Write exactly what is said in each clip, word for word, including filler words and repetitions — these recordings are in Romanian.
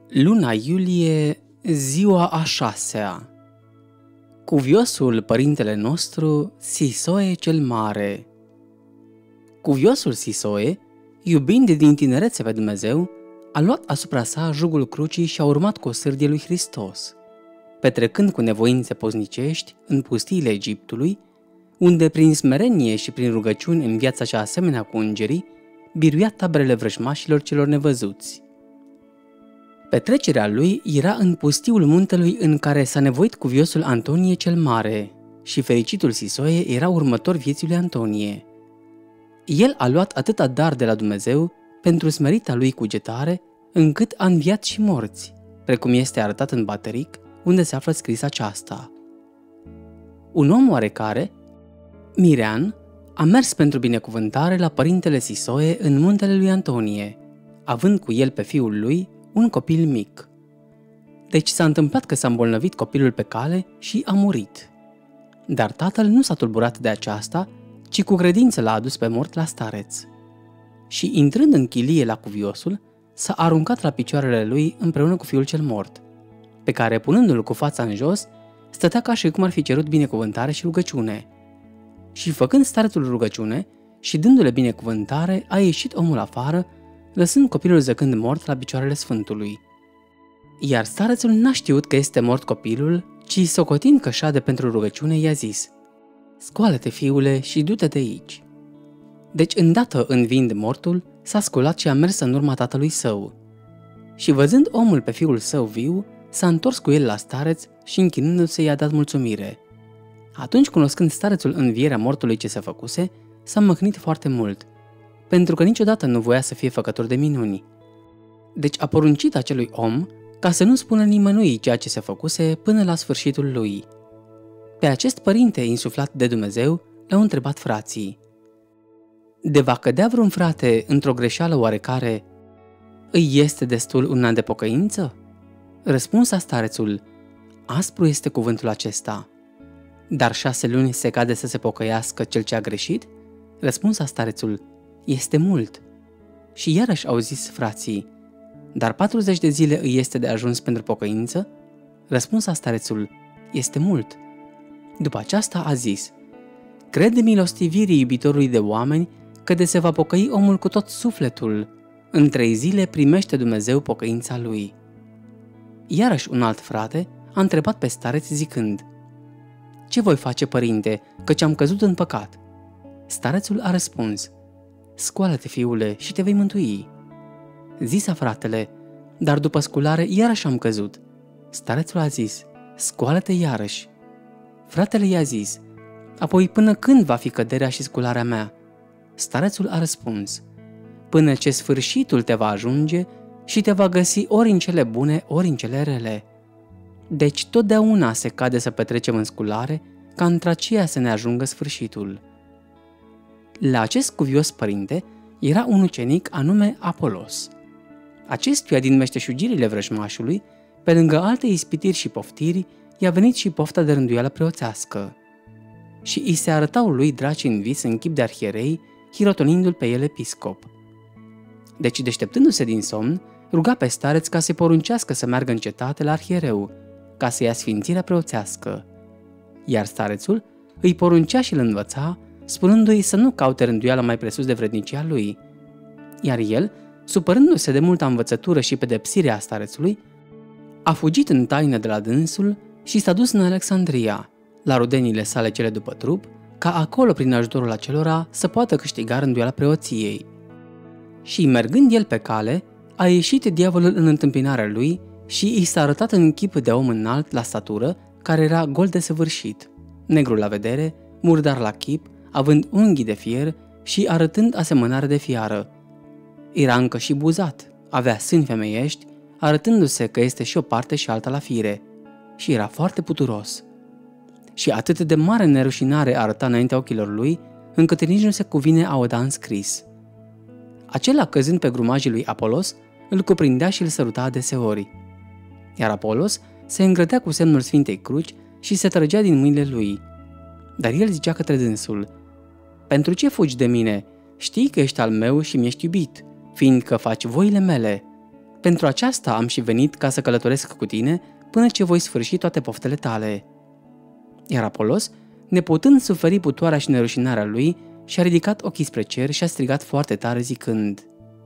Luna iulie, ziua a șasea. Cuviosul părintele nostru, Sisoe cel Mare. Cuviosul Sisoe, iubind din tinerețe pe Dumnezeu, a luat asupra sa jugul crucii și a urmat cu o sârdie lui Hristos, petrecând cu nevoințe poznicești în pustiile Egiptului, unde prin smerenie și prin rugăciuni în viața cea asemenea cu îngerii, biruia taberele vrăjmașilor celor nevăzuți. Petrecerea lui era în pustiul muntelui în care s-a nevoit cuviosul Antonie cel Mare și fericitul Sisoe era următor vieții lui Antonie. El a luat atâta dar de la Dumnezeu pentru smerita lui cugetare, încât a înviat și morți, precum este arătat în Bateric, unde se află scris aceasta. Un om oarecare, Mirean, a mers pentru binecuvântare la părintele Sisoe în muntele lui Antonie, având cu el pe fiul lui un copil mic. Deci s-a întâmplat că s-a îmbolnăvit copilul pe cale și a murit. Dar tatăl nu s-a tulburat de aceasta, ci cu credință l-a adus pe mort la stareț. Și intrând în chilie la cuviosul, s-a aruncat la picioarele lui împreună cu fiul cel mort, pe care, punându-l cu fața în jos, stătea ca și cum ar fi cerut binecuvântare și rugăciune. Și făcând starețul rugăciune și dându-le binecuvântare, a ieșit omul afară, lăsând copilul zăcând mort la picioarele Sfântului. Iar starețul n-a știut că este mort copilul, ci, socotind că șade pentru rugăciune, i-a zis: „Scoală-te, fiule, și du-te de aici.” Deci, îndată învind mortul, s-a sculat și a mers în urma tatălui său. Și văzând omul pe fiul său viu, s-a întors cu el la stareț și, închinându-se, i-a dat mulțumire. Atunci, cunoscând starețul învierea mortului ce se făcuse, s-a măhnit foarte mult, pentru că niciodată nu voia să fie făcător de minuni. Deci a poruncit acelui om ca să nu spună nimănui ceea ce se făcuse până la sfârșitul lui. Pe acest părinte insuflat de Dumnezeu l-au întrebat frații: „De va cădea vreun frate într-o greșeală oarecare, îi este destul un an de pocăință?” Răspunsa starețul: „Aspru este cuvântul acesta.” „Dar șase luni se cade să se pocăiască cel ce a greșit?” Răspunsa starețul: „Este mult.” Și iarăși au zis frații: „Dar patruzeci de zile îi este de ajuns pentru pocăință?” Răspunsa starețul: „Este mult.” După aceasta a zis: „Crede milostivirii iubitorului de oameni că de se va pocăi omul cu tot sufletul, în trei zile primește Dumnezeu pocăința lui.” Iarăși un alt frate a întrebat pe stareț zicând: „Ce voi face, părinte, căci am căzut în păcat?” Starețul a răspuns: „Scoală-te, fiule, și te vei mântui.” Zisa fratele: „Dar după sculare iarăși am căzut.” Starețul a zis: „Scoală-te iarăși.” Fratele i-a zis: „Apoi până când va fi căderea și scularea mea?” Starețul a răspuns: „Până ce sfârșitul te va ajunge și te va găsi ori în cele bune, ori în cele rele. Deci totdeauna se cade să petrecem în sculare, ca într-aceea să ne ajungă sfârșitul.” La acest cuvios părinte era un ucenic anume Apolos. Acestuia, din meșteșugirile vrăjmașului, pe lângă alte ispitiri și poftiri, i-a venit și pofta de rânduială preoțească. Și îi se arătau lui draci în vis în chip de arhierei, hirotonindu-l pe el episcop. Deci, deșteptându-se din somn, ruga pe stareț ca să-i poruncească să meargă în cetate la arhiereu, ca să ia sfințirea preoțească. Iar starețul îi poruncea și îl învăța, spunându-i să nu caute rânduiala mai presus de vrednicia lui. Iar el, supărându-se de multă învățătură și pedepsirea starețului, a fugit în taină de la dânsul și s-a dus în Alexandria, la rudeniile sale cele după trup, ca acolo, prin ajutorul acelora, să poată câștiga rânduiala preoției. Și, mergând el pe cale, a ieșit diavolul în întâmpinarea lui și i s-a arătat în chip de om înalt la statură, care era gol desăvârșit, negru la vedere, murdar la chip, având unghii de fier și arătând asemănare de fiară. Era încă și buzat, avea sâni femeiești, arătându-se că este și o parte și alta la fire, și era foarte puturos. Și atât de mare nerușinare arăta înaintea ochilor lui, încât nici nu se cuvine a o da înscris. Acela, căzând pe grumajii lui Apolos, îl cuprindea și îl săruta adeseori. Iar Apolos se îngrădea cu semnul Sfintei Cruci și se trăgea din mâinile lui. Dar el zicea către dânsul: „Pentru ce fugi de mine? Știi că ești al meu și mi-ești iubit, fiindcă faci voile mele. Pentru aceasta am și venit ca să călătoresc cu tine până ce voi sfârși toate poftele tale. Iar Apolos, neputând suferi putoarea și nerușinarea lui, și-a ridicat ochii spre cer și a strigat foarte tare zicând: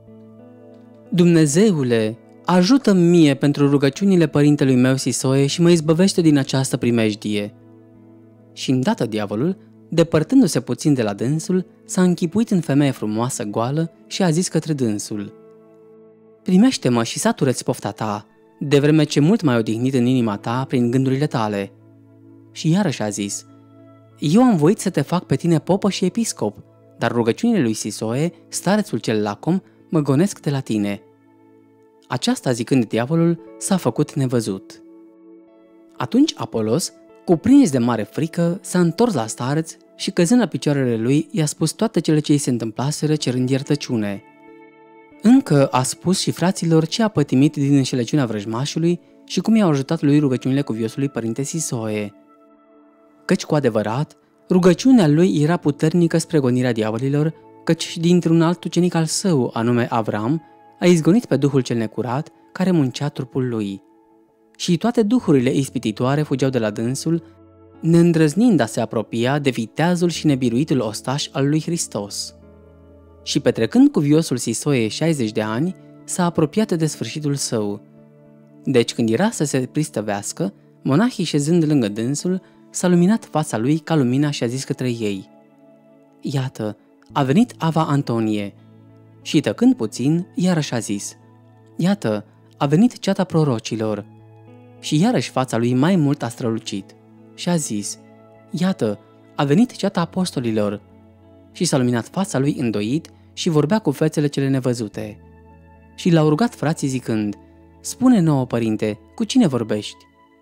Dumnezeule, ajută-mi mie pentru rugăciunile părintelui meu Sisoe și mă izbăvește din această primejdie. Și îndată diavolul, depărtându-se puțin de la dânsul, s-a închipuit în femeie frumoasă goală și a zis către dânsul: Primește-mă și satură-ți pofta ta, de vreme ce mult mai odihnit în inima ta prin gândurile tale. Și iarăși a zis: Eu am voit să te fac pe tine popă și episcop, dar rugăciunile lui Sisoe, starețul cel lacom, mă gonesc de la tine. Aceasta, zicând diavolul, s-a făcut nevăzut. Atunci Apolos, cuprins de mare frică, s-a întors la stareț și, căzând la picioarele lui, i-a spus toate cele ce îi se întâmplaseră, cerând iertăciune. Încă a spus și fraților ce a pătimit din înșelăciunea vrăjmașului și cum i-au ajutat lui rugăciunile cuviosului părinte Sisoe. Căci, cu adevărat, rugăciunea lui era puternică spre gonirea diavolilor, căci dintr-un alt ucenic al său, anume Avram, a izgonit pe duhul cel necurat care muncea trupul lui. Și toate duhurile ispititoare fugeau de la dânsul, neîndrăznind a se apropia de viteazul și nebiruitul ostaș al lui Hristos. Și petrecând cuviosul Sisoe șaizeci de ani, s-a apropiat de sfârșitul său. Deci când era să se pristăvească, monahii șezând lângă dânsul, s-a luminat fața lui ca lumina și a zis către ei: Iată, a venit Ava Antonie. Și tăcând puțin, iarăși a zis: Iată, a venit ceata prorocilor. Și iarăși fața lui mai mult a strălucit și a zis: Iată, a venit ceata apostolilor. Și s-a luminat fața lui îndoit și vorbea cu fețele cele nevăzute. Și l-au rugat frații zicând: Spune nouă, părinte, cu cine vorbești?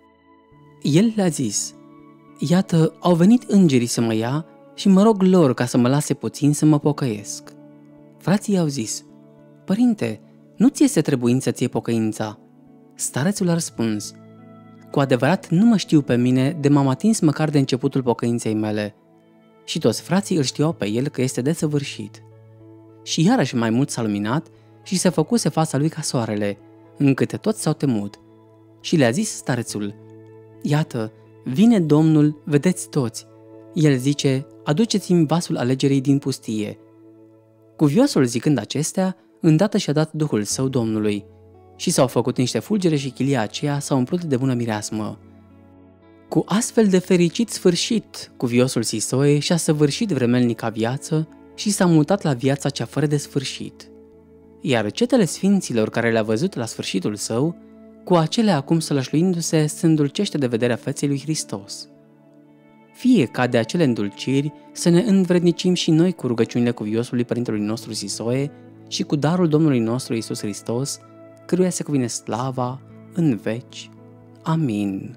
El le-a zis: Iată, au venit îngerii să mă ia și mă rog lor ca să mă lase puțin să mă pocăiesc. Frații i-au zis: Părinte, nu ți este trebuință ție pocăința? Starețul a răspuns: Cu adevărat nu mă știu pe mine de m-am atins măcar de începutul pocăinței mele. Și toți frații îl știau pe el că este desăvârșit. Și iarăși mai mult s-a luminat și se făcuse fața lui ca soarele, încât toți s-au temut. Și le-a zis starețul: Iată, vine Domnul, vedeți toți. El zice: Aduceți-mi vasul alegerii din pustie. Cuviosul, zicând acestea, îndată și-a dat duhul său Domnului. Și s-au făcut niște fulgere și chilia aceea s-a umplut de bună mireasmă. Cu astfel de fericit sfârșit, cuviosul Sisoe și-a săvârșit vremelnica viață și s-a mutat la viața cea fără de sfârșit. Iar cetele sfinților care le-a văzut la sfârșitul său, cu acelea acum sălășluindu-se, se îndulcește de vederea feței lui Hristos. Fie ca de acele îndulciri să ne învrednicim și noi cu rugăciunile cuviosului părintelui nostru Sisoe și cu darul Domnului nostru Iisus Hristos, căruia se cuvine slava în veci. Amin.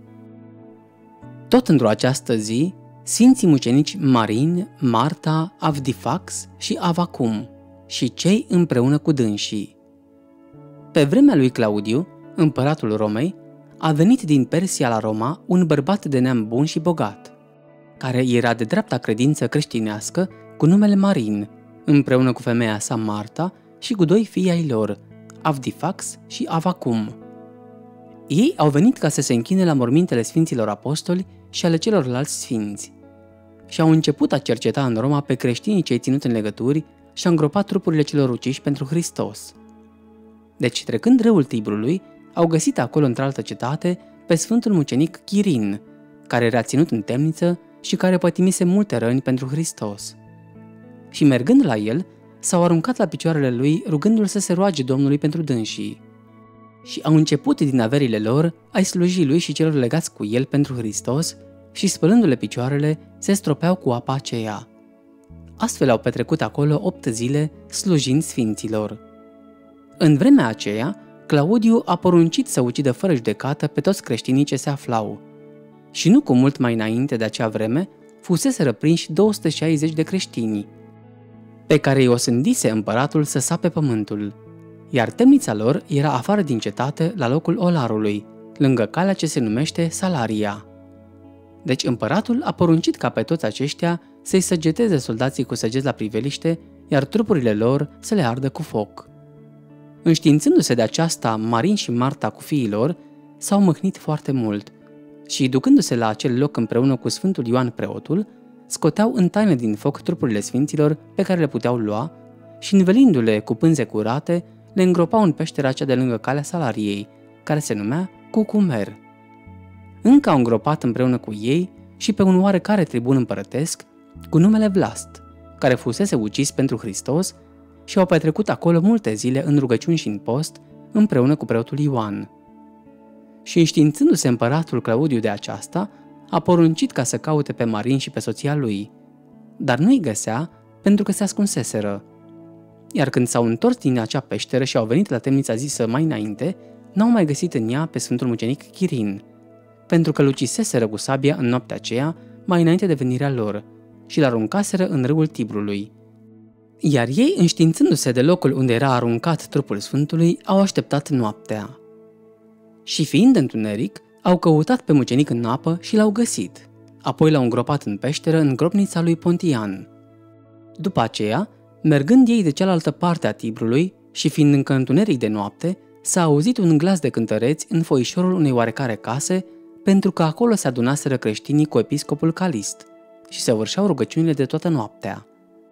Tot într-o această zi, sfinții mucenici Marin, Marta, Avdifax și Avacum și cei împreună cu dânsii. Pe vremea lui Claudiu, împăratul Romei, a venit din Persia la Roma un bărbat de neam bun și bogat, care era de dreapta credință creștinească cu numele Marin, împreună cu femeia sa Marta și cu doi fii ai lor, Avdifax și Avacum. Ei au venit ca să se închine la mormintele sfinților apostoli și ale celorlalți sfinți și au început a cerceta în Roma pe creștinii cei ținuți în legături și a îngropat trupurile celor uciși pentru Hristos. Deci, trecând râul Tibrului, au găsit acolo într-altă cetate pe sfântul mucenic Chirin, care era ținut în temniță și care pătimise multe răni pentru Hristos. Și mergând la el, s-au aruncat la picioarele lui rugându-l să se roage Domnului pentru dânsii. Și au început din averile lor a-i sluji lui și celor legați cu el pentru Hristos și spălându-le picioarele, se stropeau cu apa aceea. Astfel au petrecut acolo opt zile slujind sfinților. În vremea aceea, Claudiu a poruncit să ucidă fără judecată pe toți creștinii ce se aflau. Și nu cu mult mai înainte de acea vreme, fusese răprinși două sute șaizeci de creștini, pe care îi osândise împăratul să sape pământul, iar temnița lor era afară din cetate la locul olarului, lângă calea ce se numește Salaria. Deci împăratul a poruncit ca pe toți aceștia să-i săgeteze soldații cu săgeți la priveliște, iar trupurile lor să le ardă cu foc. Înștiințându-se de aceasta, Marin și Marta cu fiii lor s-au mâhnit foarte mult și, ducându-se la acel loc împreună cu Sfântul Ioan preotul, scoteau în taină din foc trupurile sfinților pe care le puteau lua și, învelindu-le cu pânze curate, le îngropau în peștera cea de lângă Calea Salariei, care se numea Cucumer. Încă au îngropat împreună cu ei și pe un oarecare tribun împărătesc cu numele Vlast, care fusese ucis pentru Hristos, și au petrecut acolo multe zile în rugăciuni și în post, împreună cu preotul Ioan. Și înștiințându-se împăratul Claudiu de aceasta, a poruncit ca să caute pe Marin și pe soția lui, dar nu-i găsea pentru că se ascunseseră. Iar când s-au întors din acea peșteră și au venit la temnița zisă mai înainte, n-au mai găsit în ea pe Sfântul Mucenic Chirin, pentru că l-uciseseră cu sabia în noaptea aceea, mai înainte de venirea lor, și l-aruncaseră în râul Tibrului. Iar ei, înștiințându-se de locul unde era aruncat trupul Sfântului, au așteptat noaptea. Și fiind întuneric, au căutat pe mucenic în apă și l-au găsit. Apoi l-au îngropat în peșteră în gropnița lui Pontian. După aceea, mergând ei de cealaltă parte a Tibrului și fiind încă întuneric de noapte, s-a auzit un glas de cântăreți în foișorul unei oarecare case, pentru că acolo se adunaseră creștinii cu episcopul Calist și se vârșeau rugăciunile de toată noaptea.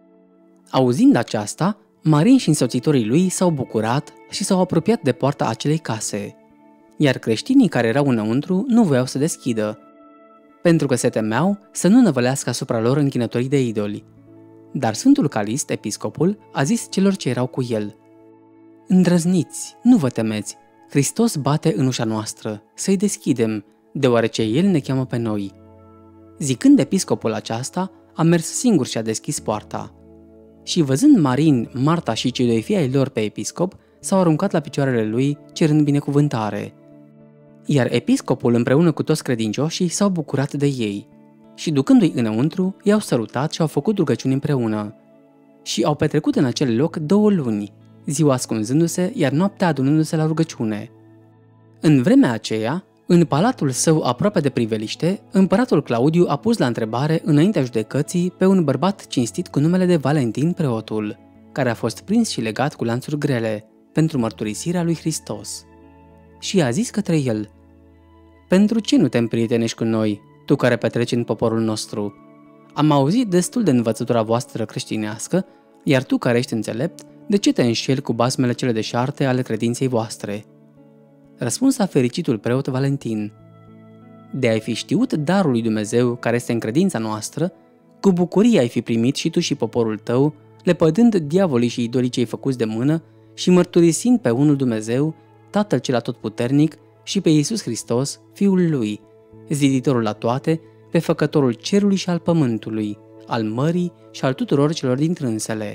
Auzind aceasta, Marin și însoțitorii lui s-au bucurat și s-au apropiat de poarta acelei case, iar creștinii care erau înăuntru nu voiau să deschidă, pentru că se temeau să nu năvălească asupra lor închinătorii de idoli. Dar Sfântul Calist, episcopul, a zis celor ce erau cu el: „Îndrăzniți, nu vă temeți, Hristos bate în ușa noastră, să-i deschidem, deoarece El ne cheamă pe noi." Zicând episcopul aceasta, a mers singur și a deschis poarta. Și văzând Marin, Marta și cei doi fii ai lor pe episcop, s-au aruncat la picioarele lui, cerând binecuvântare. Iar episcopul împreună cu toți credincioșii s-au bucurat de ei și, ducându-i înăuntru, i-au sărutat și au făcut rugăciuni împreună. Și au petrecut în acel loc două luni, ziua ascunzându-se, iar noaptea adunându-se la rugăciune. În vremea aceea, în palatul său aproape de priveliște, împăratul Claudiu a pus la întrebare înaintea judecății pe un bărbat cinstit cu numele de Valentin preotul, care a fost prins și legat cu lanțuri grele pentru mărturisirea lui Hristos. Și i-a zis către el: „Pentru ce nu te împrietenești cu noi, tu care petreci în poporul nostru? Am auzit destul de învățătura voastră creștinească, iar tu care ești înțelept, de ce te înșeli cu basmele cele deșarte ale credinței voastre?" Răspunsa fericitul preot Valentin: „De ai fi știut darul lui Dumnezeu care este în credința noastră, cu bucurie ai fi primit și tu și poporul tău, lepădând diavolii și idolii cei făcuți de mână și mărturisind pe unul Dumnezeu, Tatăl cel atotputernic, și pe Iisus Hristos, Fiul Lui, ziditorul la toate, pe făcătorul cerului și al pământului, al mării și al tuturor celor dintrânsele."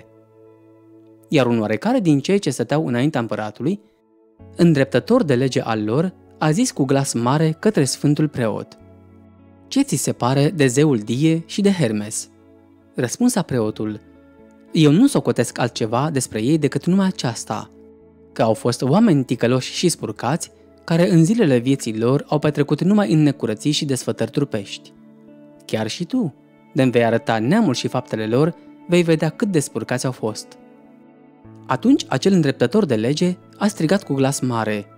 Iar un oarecare din cei ce stăteau înaintea împăratului, îndreptător de lege al lor, a zis cu glas mare către sfântul preot: „Ce ți se pare de zeul Die și de Hermes?" Răspunsa preotul: „Eu nu socotesc altceva despre ei decât numai aceasta, că au fost oameni ticăloși și spurcați, care în zilele vieții lor au petrecut numai în necurății și desfătări trupești. Chiar și tu, de-mi vei arăta neamul și faptele lor, vei vedea cât de spurcați au fost." Atunci acel îndreptător de lege a strigat cu glas mare: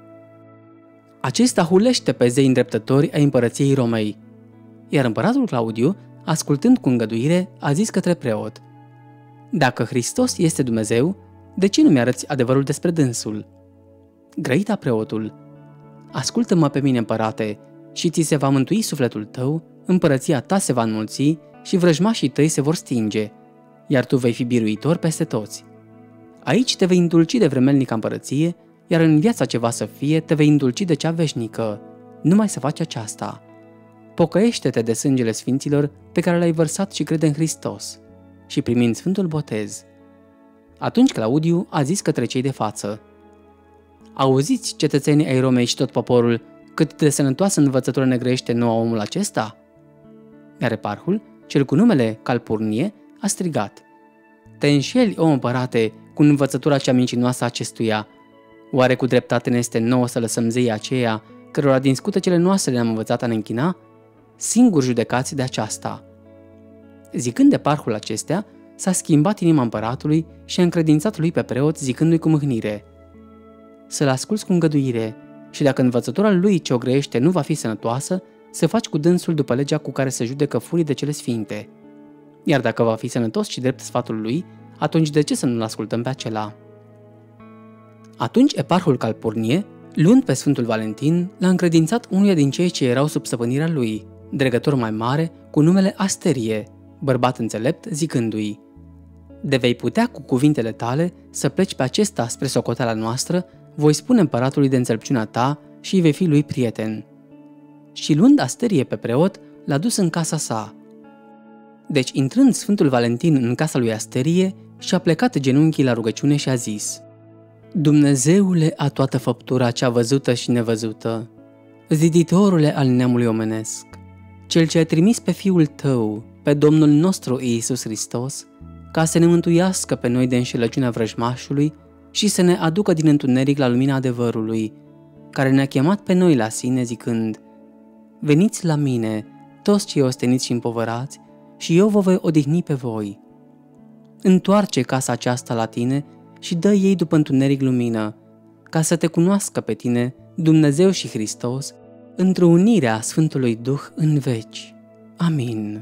„Acesta hulește pe zei îndreptători ai împărăției Romei." Iar împăratul Claudiu, ascultând cu îngăduire, a zis către preot: „Dacă Hristos este Dumnezeu, de ce nu mi-arăți adevărul despre dânsul?" Grăita preotul: „Ascultă-mă pe mine, împărate, și ți se va mântui sufletul tău, împărăția ta se va înmulți și vrăjmașii tăi se vor stinge, iar tu vei fi biruitor peste toți. Aici te vei îndulci de vremelnica împărăție, iar în viața ce va să fie te vei îndulci de cea veșnică. Numai să faci aceasta. Pocăiește-te de sângele sfinților pe care l-ai vărsat și crede în Hristos, și primind Sfântul Botez." Atunci Claudiu a zis către cei de față: „Auziți, cetățenii ai Romei și tot poporul, cât de sănătoasă învățătură negrește nouă omul acesta?" Iar eparhul, cel cu numele Calpurnie, a strigat: „Te înșeli, o împărate, cu învățătura cea mincinoasă acestuia. Oare cu dreptate ne este nouă să lăsăm zeii aceia, cărora din scutecele noastre le-am învățat a ne închina? Singur judecați de aceasta." Zicând eparhul acestea, s-a schimbat inima împăratului și a încredințat lui pe preot, zicându-i cu mâhnire: să-l asculți cu îngăduire și dacă învățătura lui ce o grăiește nu va fi sănătoasă, să faci cu dânsul după legea cu care se judecă furii de cele sfinte. Iar dacă va fi sănătos și drept sfatul lui, atunci de ce să nu-l ascultăm pe acela? Atunci eparhul Calpurnie, luând pe Sfântul Valentin, l-a încredințat unuia din cei ce erau sub stăpânirea lui, dregător mai mare, cu numele Asterie, bărbat înțelept, zicându-i: de vei putea cu cuvintele tale să pleci pe acesta spre socoteala noastră, voi spune împăratului de înțelepciunea ta și îi vei fi lui prieten. Și luând Asterie pe preot, l-a dus în casa sa. Deci, intrând Sfântul Valentin în casa lui Asterie, și-a plecat genunchii la rugăciune și a zis: Dumnezeule a toată făptura cea văzută și nevăzută, ziditorule al neamului omenesc, cel ce ai trimis pe Fiul tău, pe Domnul nostru Iisus Hristos, ca să ne mântuiască pe noi de înșelăciunea vrăjmașului și să ne aducă din întuneric la lumina adevărului, care ne-a chemat pe noi la sine zicând: veniți la mine, toți cei osteniți și împovărați, și eu vă voi odihni pe voi. Întoarce casa aceasta la tine și dă ei după întuneric lumină, ca să te cunoască pe tine, Dumnezeu și Hristos, într-o unirea Sfântului Duh în veci. Amin.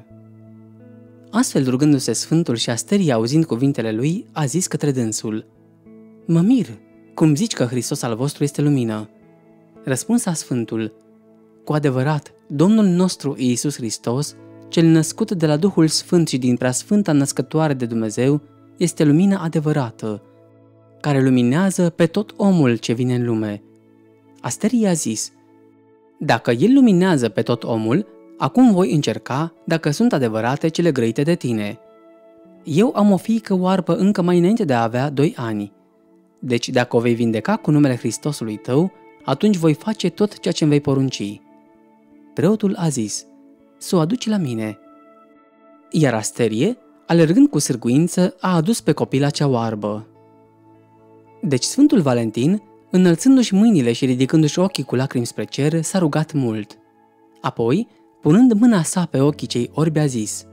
Astfel, rugându-se Sfântul și Asterie, auzind cuvintele lui, a zis către dânsul: mă mir, cum zici că Hristos al vostru este lumină? Răspunsa Sfântul: cu adevărat, Domnul nostru Iisus Hristos, cel născut de la Duhul Sfânt și din preasfânta născătoare de Dumnezeu, este lumina adevărată, care luminează pe tot omul ce vine în lume. Asterie a zis: dacă El luminează pe tot omul, acum voi încerca dacă sunt adevărate cele grăite de tine. Eu am o fiică oarbă încă mai înainte de a avea doi ani. Deci dacă o vei vindeca cu numele Hristosului tău, atunci voi face tot ceea ce îmi vei porunci. Preotul a zis: să o aduci la mine. Iar Asterie, alergând cu sârguință, a adus pe copila cea oarbă. Deci Sfântul Valentin, înălțându-și mâinile și ridicându-și ochii cu lacrimi spre cer, s-a rugat mult. Apoi, punând mâna sa pe ochii cei orbi, a zis: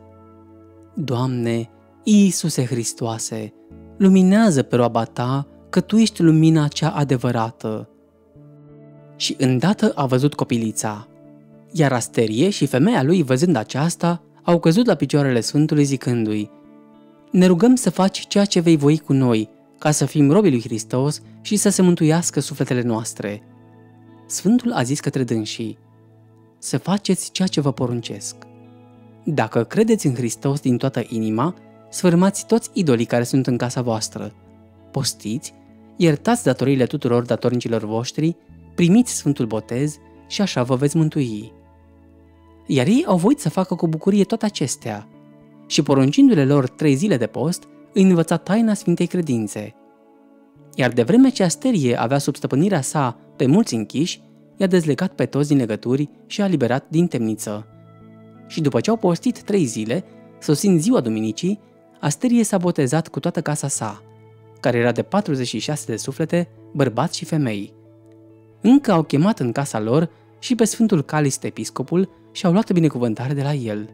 Doamne, Iisuse Hristoase, luminează pe roaba ta, că Tu ești lumina cea adevărată. Și îndată a văzut copilița. Iar Asterie și femeia lui, văzând aceasta, au căzut la picioarele Sfântului zicându-i: ne rugăm să faci ceea ce vei voi cu noi, ca să fim robii lui Hristos și să se mântuiască sufletele noastre. Sfântul a zis către dânsii: să faceți ceea ce vă poruncesc. Dacă credeți în Hristos din toată inima, sfârmați toți idolii care sunt în casa voastră, postiți, iertați datoriile tuturor datornicilor voștri, primiți Sfântul Botez și așa vă veți mântui. Iar ei au voit să facă cu bucurie toate acestea și, poruncindu-le lor trei zile de post, îi învăța taina Sfintei Credințe. Iar de vreme ce Asterie avea sub stăpânirea sa pe mulți închiși, i-a dezlegat pe toți din legături și a liberat din temniță. Și după ce au postit trei zile, sosind ziua duminicii, Asterie s-a botezat cu toată casa sa, care era de patruzeci și șase de suflete, bărbați și femei. Încă au chemat în casa lor și pe Sfântul Calist episcopul și au luat binecuvântare de la el.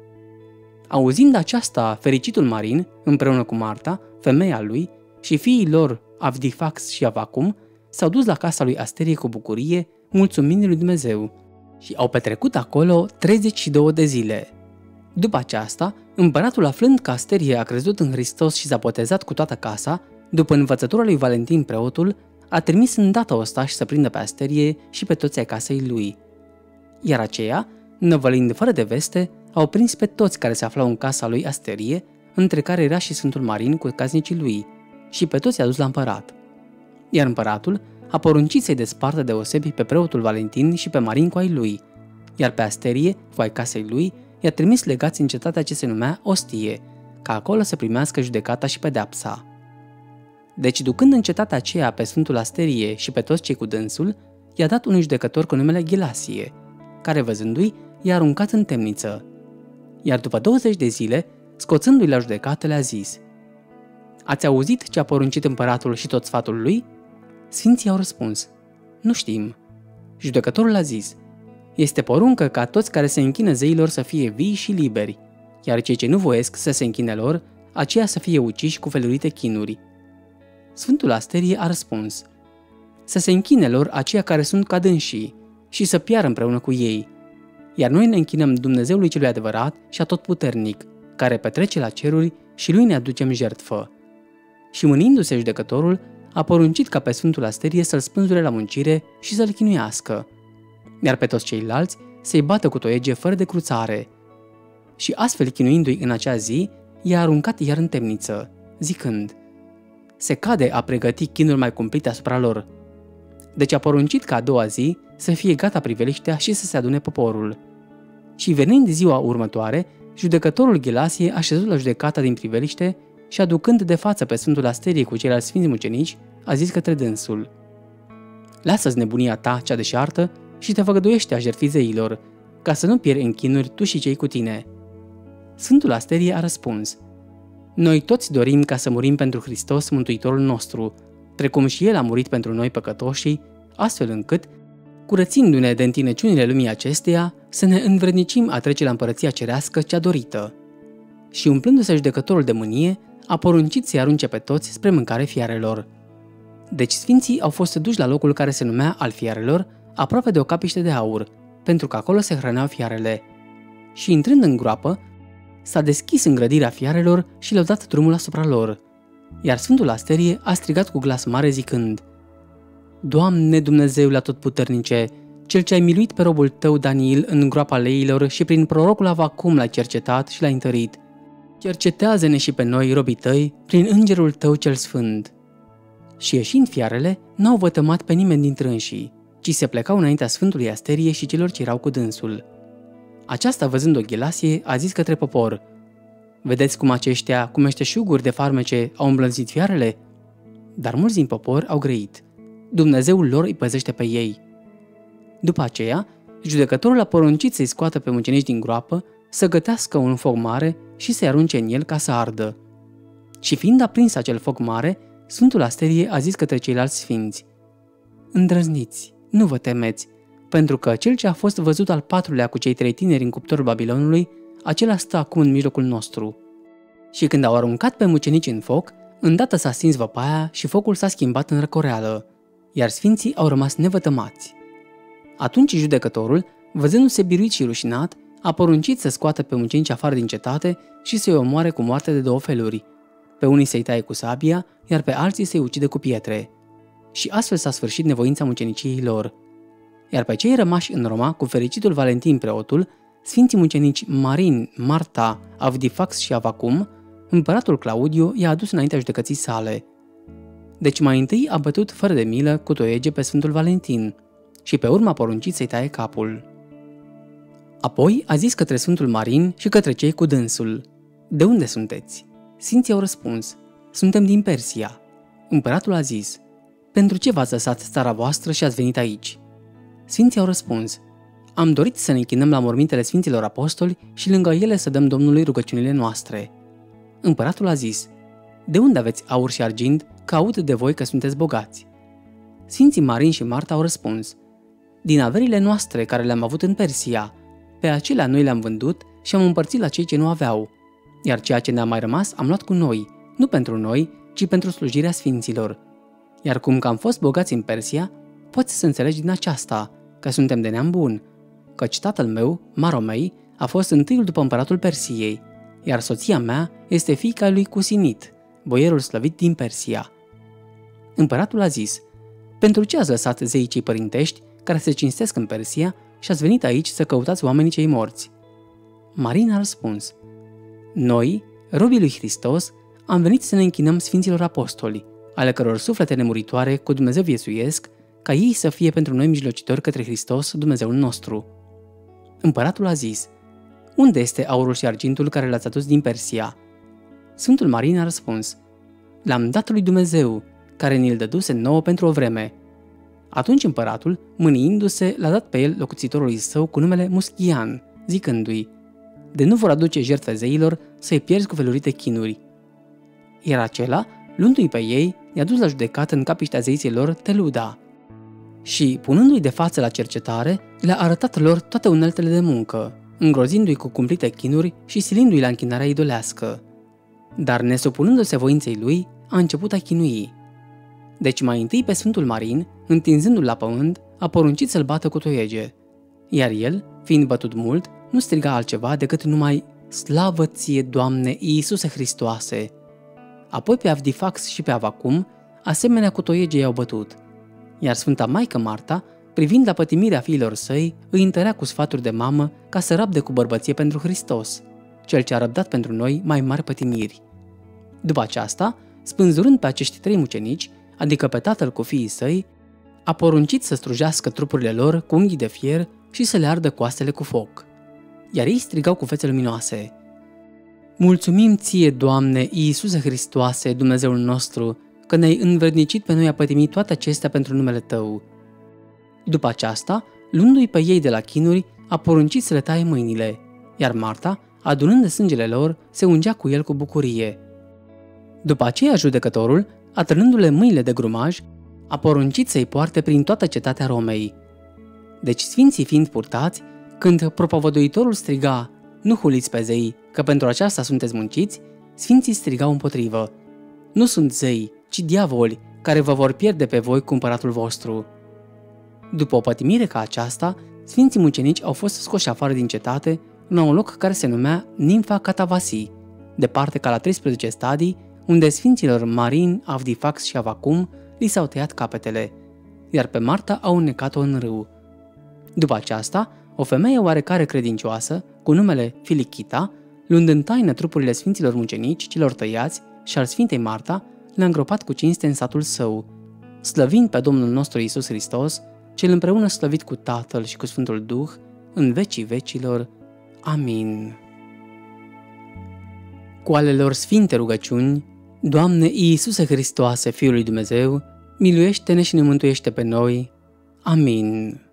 Auzind aceasta, fericitul Marin, împreună cu Marta, femeia lui, și fiii lor Avdifax și Avacum, s-au dus la casa lui Asterie cu bucurie, mulțumind lui Dumnezeu, și au petrecut acolo treizeci și două de zile. După aceasta, împăratul, aflând că Asterie a crezut în Hristos și s-a botezat cu toată casa, după învățătura lui Valentin preotul, a trimis îndată ostași să prindă pe Asterie și pe toți ai casei lui. Iar aceia, năvălind fără de veste, au prins pe toți care se aflau în casa lui Asterie, între care era și Sfântul Marin cu caznicii lui, și pe toți i-a dus la împărat. Iar împăratul a poruncit să-i despartă deosebi pe preotul Valentin și pe Marin cu ai lui, iar pe Asterie, cu ai casei lui, i-a trimis legați în cetatea ce se numea Ostie, ca acolo să primească judecata și pedeapsa. Deci, ducând în cetatea aceea pe Sfântul Asterie și pe toți cei cu dânsul, i-a dat unui judecător cu numele Ghilasie, care, văzându-i, i-a aruncat în temniță. Iar după douăzeci de zile, scoțându-i la judecată, le-a zis: ați auzit ce a poruncit împăratul și tot sfatul lui? Sfinții au răspuns: nu știm. Judecătorul a zis: este poruncă ca toți care se închină zeilor să fie vii și liberi, iar cei ce nu voiesc să se închine lor, aceia să fie uciși cu felurite chinuri. Sfântul Asterie a răspuns: să se închine lor aceia care sunt ca dânsii și să piară împreună cu ei. Iar noi ne închinăm Dumnezeului celui adevărat și atotputernic, care petrece la ceruri și lui ne aducem jertfă. Și mânindu-se judecătorul, a poruncit ca pe Sfântul Asterie să-l spânzure la muncire și să-l chinuiască, iar pe toți ceilalți să-i bată cu toiege fără de cruțare. Și astfel, chinuindu-i în acea zi, i-a aruncat iar în temniță, zicând: se cade a pregăti chinuri mai cumplite asupra lor. Deci a poruncit ca a doua zi să fie gata priveliștea și să se adune poporul. Și venind ziua următoare, judecătorul Ghilasie a șezut la judecata din priveliște și, aducând de față pe Sfântul Asterie cu ceilalți sfinți mucenici, a zis către dânsul: lasă-ți nebunia ta cea deșartă și te făgăduiește a jertfi zeilor, ca să nu pieri în chinuri tu și cei cu tine. Sfântul Asterie a răspuns: noi toți dorim ca să murim pentru Hristos, Mântuitorul nostru, precum și El a murit pentru noi păcătoșii, astfel încât, curățindu-ne de întinăciunile lumii acesteia, să ne învrednicim a trece la împărăția cerească cea dorită. Și umplându-se judecătorul de mânie, a poruncit să-i arunce pe toți spre mâncare fiarelor. Deci sfinții au fost duși la locul care se numea al fiarelor, aproape de o capiște de aur, pentru că acolo se hrăneau fiarele. Și intrând în groapă, s-a deschis îngrădirea fiarelor și le-au dat drumul asupra lor. Iar Sfântul Asterie a strigat cu glas mare zicând: Doamne Dumnezeule atotputernice, Cel ce ai miluit pe robul tău Daniel în groapa leilor și prin prorocul Avacum l-ai cercetat și l-ai întărit, cercetează-ne și pe noi, robii tăi, prin îngerul tău cel sfânt. Și ieșind fiarele, n-au vătămat pe nimeni dintre înșii, ci se plecau înaintea Sfântului Asterie și celor ce erau cu dânsul. Aceasta, văzând o Ghilasie, a zis către popor: vedeți cum aceștia, cu meșteșuguri de farmece, au îmblânzit fiarele? Dar mulți din popor au grăit: Dumnezeul lor îi păzește pe ei. După aceea, judecătorul a poruncit să-i scoată pe mucenici din groapă, să gătească un foc mare și să-i arunce în el ca să ardă. Și fiind aprins acel foc mare, Sfântul Asterie a zis către ceilalți sfinți: îndrăzniți, nu vă temeți, pentru că cel ce a fost văzut al patrulea cu cei trei tineri în cuptorul Babilonului, acela stă acum în mijlocul nostru. Și când au aruncat pe mucenici în foc, îndată s-a stins văpaia și focul s-a schimbat în răcoreală, iar sfinții au rămas nevătămați. Atunci judecătorul, văzându-se biruit și rușinat, a poruncit să scoată pe mucenici afară din cetate și să-i omoare cu moarte de două feluri. Pe unii să-i taie cu sabia, iar pe alții să-i ucide cu pietre. Și astfel s-a sfârșit nevoința muceniciei lor. Iar pe cei rămași în Roma, cu fericitul Valentin preotul, sfinții mucenici Marin, Marta, Avdifax și Avacum, împăratul Claudiu i-a adus înaintea judecății sale. Deci mai întâi a bătut fără de milă cu toiege pe Sfântul Valentin și pe urmă a poruncit să-i taie capul. Apoi a zis către Sfântul Marin și către cei cu dânsul: de unde sunteți? Sfinții au răspuns: suntem din Persia. Împăratul a zis: pentru ce v-ați lăsat țara voastră și ați venit aici? Sfinții au răspuns: am dorit să ne închinăm la mormintele Sfinților Apostoli și lângă ele să dăm Domnului rugăciunile noastre. Împăratul a zis: de unde aveți aur și argint, că aud de voi că sunteți bogați? Sfinții Marin și Marta au răspuns: din averile noastre care le-am avut în Persia, pe acelea noi le-am vândut și am împărțit la cei ce nu aveau, iar ceea ce ne-a mai rămas am luat cu noi, nu pentru noi, ci pentru slujirea sfinților. Iar cum că am fost bogați în Persia, poți să înțelegi din aceasta că suntem de neam bun, căci tatăl meu, Maromei, a fost întâiul după împăratul Persiei, iar soția mea este fiica lui Cusinit, boierul slăvit din Persia. Împăratul a zis: pentru ce ați lăsat zeii cei părintești, care se cinstesc în Persia, și ați venit aici să căutați oamenii cei morți? Marin a răspuns: noi, robii lui Hristos, am venit să ne închinăm Sfinților Apostoli, ale căror suflete nemuritoare cu Dumnezeu viețuiesc, ca ei să fie pentru noi mijlocitori către Hristos, Dumnezeul nostru. Împăratul a zis: unde este aurul și argintul care l-ați adus din Persia? Sfântul Marin a răspuns: l-am dat lui Dumnezeu, care ni-l dăduse nouă pentru o vreme. Atunci împăratul, mâniindu-se, l-a dat pe el locuțitorului său cu numele Muschian, zicându-i: de nu vor aduce jertfe zeilor, să-i pierzi cu felurite chinuri. Iar acela, luându-i pe ei, i-a dus la judecată în capiștea zeiților Teluda. Și, punându-i de față la cercetare, le-a arătat lor toate uneltele de muncă, îngrozindu-i cu cumplite chinuri și silindu-i la închinarea idolească. Dar, nesupunându-se voinței lui, a început a chinui. Deci mai întâi pe Sfântul Marin, întinzându-l la pământ, a poruncit să-l bată cu toiege. Iar el, fiind bătut mult, nu striga altceva decât numai Slavă ție, Doamne, Iisuse Hristoase! Apoi pe Avdifax și pe Avacum, asemenea cu toiege i-au bătut. Iar Sfânta Maică Marta, privind la pătimirea fiilor săi, îi întărea cu sfaturi de mamă ca să rabde cu bărbăție pentru Hristos, cel ce a răbdat pentru noi mai mari pătimiri. După aceasta, spânzurând pe acești trei mucenici, adică pe tatăl cu fiii săi, a poruncit să strujească trupurile lor cu unghii de fier și să le ardă coastele cu foc. Iar ei strigau cu fețe luminoase: Mulțumim ție, Doamne, Iisuse Hristoase, Dumnezeul nostru, că ne-ai învrednicit pe noi a pătimi toate acestea pentru numele Tău. După aceasta, luându-i pe ei de la chinuri, a poruncit să le taie mâinile, iar Marta, adunând de sângele lor, se ungea cu el cu bucurie. După aceea, judecătorul, atârnându-le mâinile de grumaj, a poruncit să-i poarte prin toată cetatea Romei. Deci, sfinții fiind purtați, când propovăduitorul striga: Nu huliți pe zei, că pentru aceasta sunteți munciți, sfinții strigau împotrivă: Nu sunt zei, ci diavoli, care vă vor pierde pe voi cu împăratul vostru. După o pătimire ca aceasta, sfinții mucenici au fost scoși afară din cetate, la un loc care se numea Nimfa Catavasi, departe ca la treisprezece stadii, unde sfinților Marin, Avdifax și Avacum li s-au tăiat capetele, iar pe Marta au înnecat-o în râu. După aceasta, o femeie oarecare credincioasă, cu numele Filichita, luând în taină trupurile sfinților mucenici celor tăiați și al Sfintei Marta, le-a îngropat cu cinste în satul său, slăvind pe Domnul nostru Iisus Hristos, cel împreună slăvit cu Tatăl și cu Sfântul Duh, în vecii vecilor. Amin. Cu ale lor sfinte rugăciuni, Doamne Iisuse Hristoase, Fiul lui Dumnezeu, miluiește-ne și ne mântuiește pe noi. Amin.